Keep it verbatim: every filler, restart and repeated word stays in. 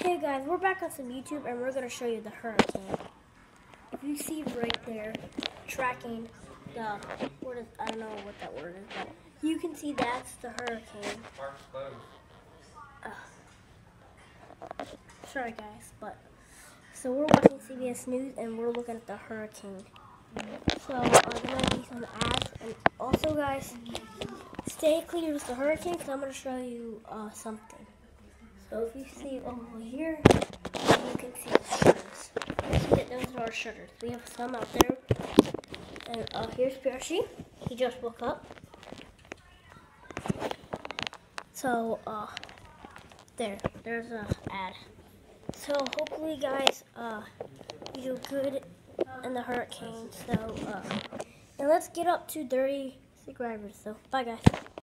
Hey guys, we're back on some YouTube and we're going to show you the hurricane. If you see right there, tracking the, what is, I don't know what that word is, but you can see that's the hurricane. Uh, sorry guys, but, so we're watching C B S News and we're looking at the hurricane. So, uh, there might be some ads, and also guys, stay clear of the hurricane because I'm going to show you uh, something. So if you see over here, you can see the shutters. You see that those are our shutters. We have some out there. And uh, here's Percy. He just woke up. So, uh, there. There's an ad. So hopefully, guys, uh, you do good in the hurricane. So, uh, and let's get up to thirty subscribers. So, bye, guys.